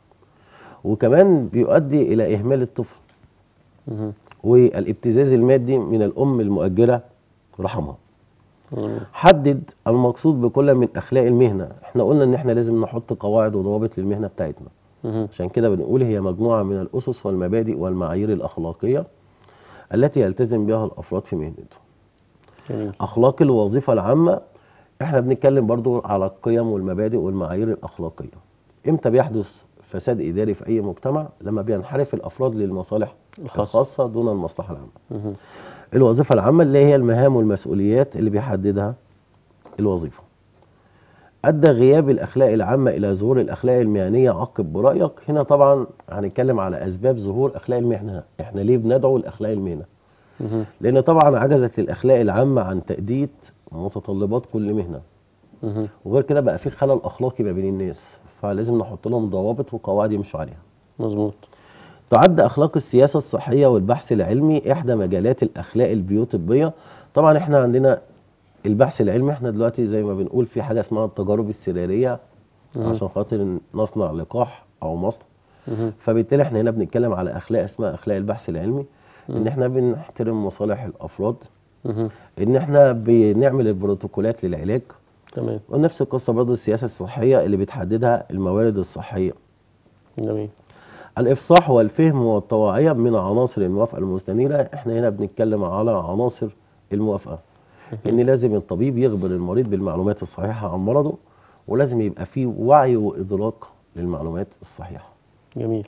وكمان بيؤدي الى اهمال الطفل مهم. والابتزاز المادي من الام المؤجره رحمها. مهم. حدد المقصود بكل من اخلاق المهنه. احنا قلنا ان احنا لازم نحط قواعد وضوابط للمهنه بتاعتنا، مهم. عشان كده بنقول هي مجموعه من الاسس والمبادئ والمعايير الاخلاقيه التي يلتزم بها الافراد في مهنتهم. جميل. اخلاق الوظيفه العامه، احنا بنتكلم برضو على القيم والمبادئ والمعايير الاخلاقيه. امتى بيحدث فساد اداري في اي مجتمع؟ لما بينحرف الافراد للمصالح الخاصة. الخاصه دون المصلحه العامه. مهم. الوظيفه العامه اللي هي المهام والمسؤوليات اللي بيحددها الوظيفه. ادى غياب الاخلاق العامه الى ظهور الاخلاق المهنيه. عقب برايك. هنا طبعا هنتكلم على اسباب ظهور اخلاق المهنه. احنا ليه بندعو لاخلاق المهنه؟ مهم. لان طبعا عجزت الاخلاق العامه عن تاديه متطلبات كل مهنه، مهم. وغير كده بقى في خلل اخلاقي ما بين الناس، فلازم نحط لهم ضوابط وقواعد يمشوا عليها. مظبوط. تعد اخلاق السياسه الصحيه والبحث العلمي احدى مجالات الاخلاق البيوطبيه. طبعا احنا عندنا البحث العلمي، احنا دلوقتي زي ما بنقول في حاجه اسمها التجارب السريريه مهم. عشان خاطر نصنع لقاح او مصل. مهم. فبالتالي احنا هنا بنتكلم على اخلاق اسمها اخلاق البحث العلمي، ان احنا بنحترم مصالح الافراد، مهم. ان احنا بنعمل البروتوكولات للعلاج، تمام. ونفس القصه برضو السياسه الصحيه اللي بتحددها الموارد الصحيه. جميل. الافصاح والفهم والطواعيه من عناصر الموافقه المستنيره. احنا هنا بنتكلم على عناصر الموافقه، ان لازم الطبيب يخبر المريض بالمعلومات الصحيحه عن مرضه، ولازم يبقى فيه وعي وادراك للمعلومات الصحيحه. جميل.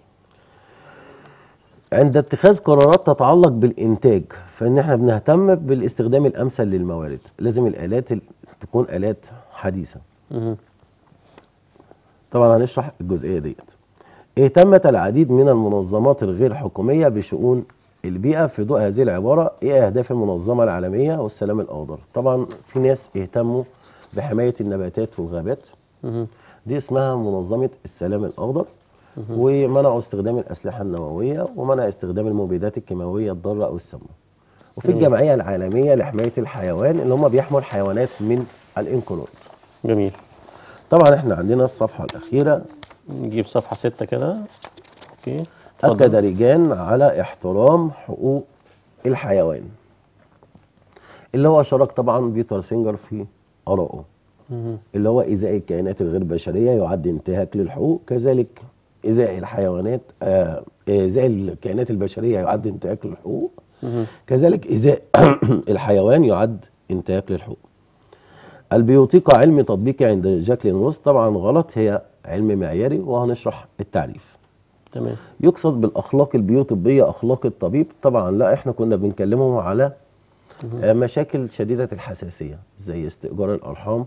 عند اتخاذ قرارات تتعلق بالانتاج، فان احنا بنهتم بالاستخدام الامثل للموارد. لازم الالات ال- تكون الات حديثه. مهم. طبعا هنشرح الجزئيه ديت. اهتمت العديد من المنظمات الغير حكوميه بشؤون البيئه. في ضوء هذه العباره، ايه اهداف المنظمه العالميه والسلام الاخضر؟ طبعا في ناس اهتموا بحمايه النباتات والغابات، مهم. دي اسمها منظمه السلام الاخضر. ومنعوا استخدام الاسلحه النوويه، ومنع استخدام المبيدات الكيماويه الضاره او السامه. وفي جميل. الجمعيه العالميه لحمايه الحيوان اللي هم بيحموا الحيوانات من الانقراض. جميل. طبعا احنا عندنا الصفحه الاخيره. نجيب صفحة ستة كده. اوكي. اكد اتفضل. رجال على احترام حقوق الحيوان، اللي هو شارك طبعا بيتر سينجر في ارائه، مهم. اللي هو ايذاء الكائنات الغير بشريه يعد انتهاك للحقوق، كذلك ايذاء الحيوانات آه، ايذاء الكائنات البشريه يعد انتهاك للحقوق، مهم. كذلك ايذاء الحيوان يعد انتهاك للحقوق. البيوتيقا علم تطبيقي عند جاكلين روس. طبعا غلط، هي علم معياري، وهنشرح التعريف. تمام. يقصد بالاخلاق البيوطبيه اخلاق الطبيب؟ طبعا لا، احنا كنا بنكلمهم على آه، مشاكل شديده الحساسيه زي استئجار الارحام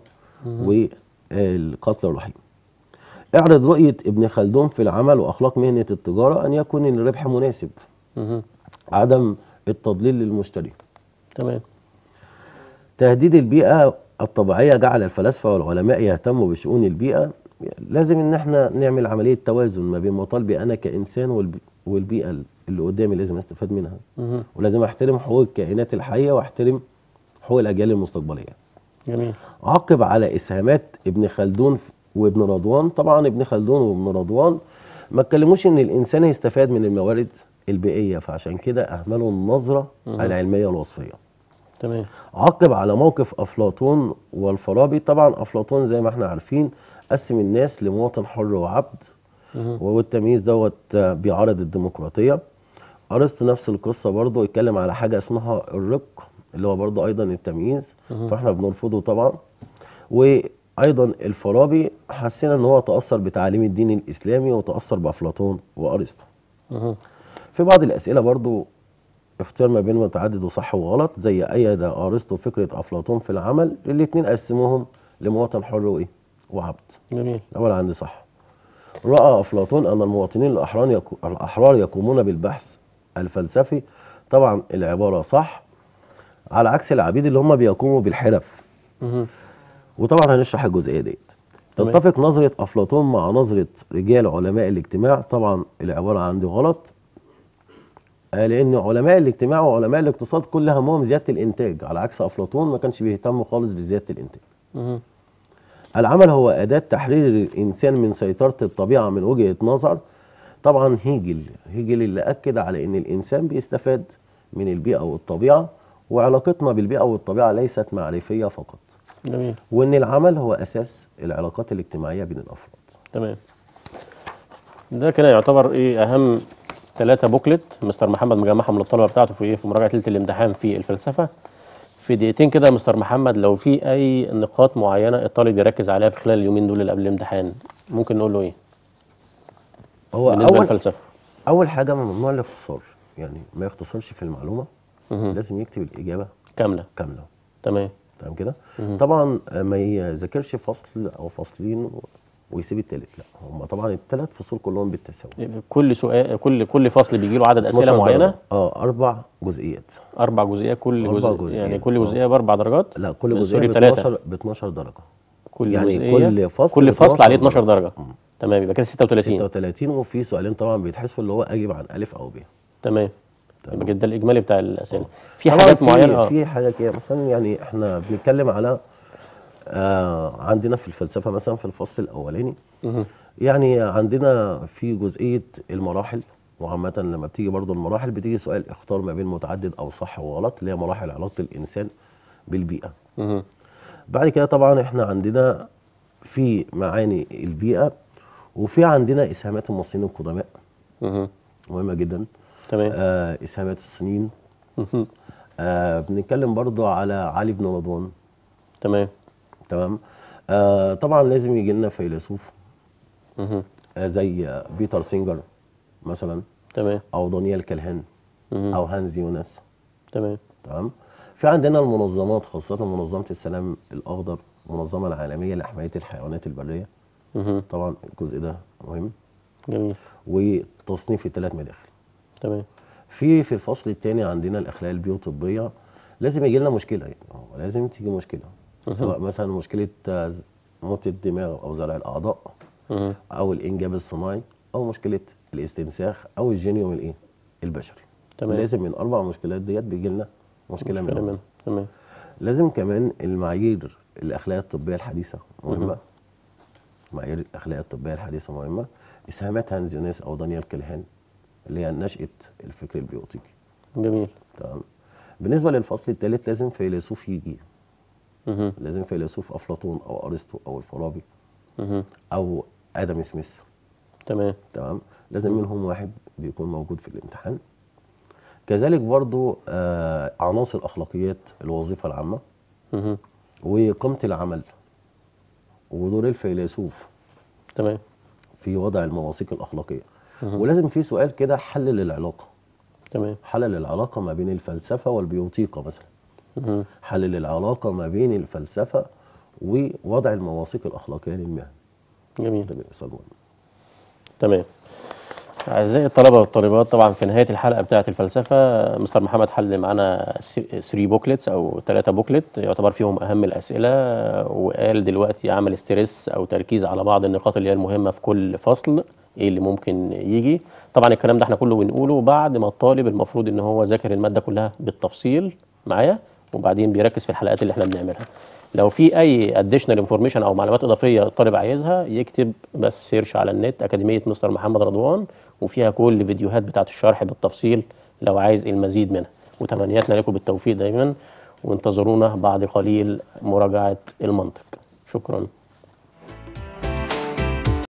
والقتل الرحيم. اعرض رؤيه ابن خلدون في العمل واخلاق مهنه التجاره ان يكون الربح مناسب، مهم. عدم التضليل للمشتري. تمام. تهديد البيئه الطبيعيه جعل الفلاسفه والعلماء يهتموا بشؤون البيئه. لازم ان احنا نعمل عمليه توازن ما بين مطالبي انا كانسان والبي- والبيئه اللي قدامي لازم استفاد منها، مهم. ولازم احترم حقوق الكائنات الحيه واحترم حقوق الاجيال المستقبليه. جميل. عقب على اسهامات ابن خلدون وابن رضوان. طبعا ابن خلدون وابن رضوان ما اتكلموش ان الانسان يستفاد من الموارد البيئيه، فعشان كده اهملوا النظره مهم. العلميه الوصفيه. تمام. عقب على موقف افلاطون والفارابي. طبعا افلاطون زي ما احنا عارفين قسم الناس لمواطن حر وعبد، مهم. والتمييز دوت بيعارض الديمقراطيه. ارسطو نفس القصه برضو، اتكلم على حاجه اسمها الرق اللي هو برضو ايضا التمييز، مهم. فاحنا بنرفضه طبعا. وايضا الفارابي حسينا ان هو تاثر بتعاليم الدين الاسلامي وتاثر بافلاطون وارسطو. مهم. في بعض الاسئله برضو اختيار ما بين متعدد وصح وغلط، زي ايد ارسطو فكره افلاطون في العمل، الاثنين قسموهم لمواطن حر وايه وعبد. جميل. الاول عندي صح. راى افلاطون ان المواطنين الاحرار يكو الاحرار يقومون بالبحث الفلسفي. طبعا العباره صح، على عكس العبيد اللي هم بيقوموا بالحرف. مهم. وطبعا هنشرح الجزئيه ديت. تمام. تتفق نظره افلاطون مع نظره رجال علماء الاجتماع. طبعا العباره عندي غلط، آه، لان علماء الاجتماع وعلماء الاقتصاد كل همهم زياده الانتاج، على عكس افلاطون ما كانش بيهتم خالص بزياده الانتاج. مهم. العمل هو اداه تحرير الانسان من سيطره الطبيعه من وجهه نظر. طبعا هيجل هيجل اللي اكد على ان الانسان بيستفاد من البيئه والطبيعه، وعلاقتنا بالبيئه والطبيعه ليست معرفيه فقط، جميل. وان العمل هو اساس العلاقات الاجتماعيه بين الافراد. تمام. ده كده يعتبر ايه اهم ثلاثة بوكلت مستر محمد مجمعهم للطلبه بتاعته في ايه في مراجعه ليله الامتحان في الفلسفه. في دقيقتين كده يا مستر محمد، لو في اي نقاط معينه الطالب يركز عليها في خلال اليومين دول اللي قبل الامتحان، ممكن نقول له ايه هو بالنسبه اول للفلسفه؟ اول حاجه ممنوع الاختصار، يعني ما يختصرش في المعلومه، مهم. لازم يكتب الاجابه كامله. كامله. تمام. تمام كده. مهم. طبعا آه، ما يذاكرش فصل او فصلين و- ويسيب التالت، لا، هم طبعا الثلاث فصول كلهم بالتساوي. كل سؤال كل كل فصل بيجي له عدد اسئله اتناشر معينه. درجة. اه اربع جزئيات. اربع جزئيات، كل اربع جزء جزئيات يعني كل اه. جزئيه باربع درجات. لا، كل جزئيه سوري ب بثلاثه. اتناشر ب اتناشر درجه. كل يعني جزئيه كل فصل كل ب فصل عليه اتناشر درجة. درجه. مم. تمام، يبقى كده ستة وتلاتين. ستة وتلاتين، وفي سؤالين طبعا بيتحسبوا اللي هو اجب عن الف او ب. تمام. تمام. يبقى كده ده الاجمالي بتاع الاسئله. اه. في طبعا حاجات في معينه اه في حاجه كده مثلا، يعني احنا بنتكلم على آه عندنا في الفلسفه مثلا في الفصل الاولاني، مهم. يعني عندنا في جزئيه المراحل، وعامه لما بتيجي برضو المراحل بتيجي سؤال اختار ما بين متعدد او صح وغلط، اللي هي مراحل علاقه الانسان بالبيئه. مهم. بعد كده طبعا احنا عندنا في معاني البيئه، وفي عندنا اسهامات المصريين القدماء، مهم. مهمه جدا. تمام. آه اسهامات الصينيين. مهم. آه بنتكلم برضو على علي بن رضوان. تمام. تمام. آه طبعا لازم يجي لنا فيلسوف مهم. آه زي آه بيتر سينجر مثلا، تمام. او دانيال كالهان، مهم. او هانز يوناس. تمام. تمام. في عندنا المنظمات، خاصه منظمه السلام الاخضر، المنظمه العالميه لحمايه الحيوانات البريه. مهم. طبعا الجزء ده مهم. جميل. وتصنيف الثلاث مداخل. تمام. في في الفصل الثاني عندنا الاخلاق البيوطبيه. لازم يجي لنا مشكله، يعني هو لازم تيجي مشكله، سواء مثلا مشكله آه، موت الدماغ او زرع الاعضاء، مهم. او الانجاب الصناعي، او مشكله الاستنساخ، او الجينيوم الايه البشري. تمام. لازم من اربع مشكلات ديت بيجي لنا مشكله, مشكله منهم. منها. تمام. لازم كمان المعايير الاخلاقيه الطبيه الحديثه مهمه. مهم. معايير الاخلاقيه الطبيه الحديثه مهمه. اسهامات هانز يوناس او دانيال كالهان، اللي هي نشاه الفكر البيوتيكي. جميل. تمام. بالنسبه للفصل الثالث لازم فيلسوف يجي. مهم. لازم فيلسوف افلاطون او ارسطو او الفارابي مهم. او ادم سميث. تمام. تمام. لازم منهم واحد بيكون موجود في الامتحان. كذلك برضو آه عناصر اخلاقيات الوظيفه العامه، مهم. وقيمه العمل، ودور الفيلسوف تمام. في وضع المواثيق الاخلاقيه. مهم. ولازم في سؤال كده حلل العلاقه، تمام. حلل العلاقه ما بين الفلسفه والبيوتيقا مثلا، مهم. حلل العلاقه ما بين الفلسفه ووضع المواثيق الاخلاقيه للمهن. جميل. ده بيبقى سؤال مهم. تمام. أعزائي الطلبة والطالبات، طبعا في نهاية الحلقة بتاعة الفلسفة مستر محمد حل معانا ثلاثة بوكلتس أو ثلاثة بوكلت يعتبر فيهم أهم الأسئلة، وقال دلوقتي عمل ستريس أو تركيز على بعض النقاط اللي هي المهمة في كل فصل، إيه اللي ممكن يجي. طبعا الكلام ده احنا كله بنقوله بعد ما الطالب المفروض إن هو ذاكر المادة كلها بالتفصيل معايا، وبعدين بيركز في الحلقات اللي احنا بنعملها. لو في اي اديشنال انفورميشن او معلومات اضافيه الطالب عايزها يكتب بس سيرش على النت اكاديميه مستر محمد رضوان، وفيها كل الفيديوهات بتاعه الشرح بالتفصيل لو عايز المزيد منها. وتمنياتنا لكم بالتوفيق دايما، وانتظرونا بعد قليل مراجعه المنطق. شكرا.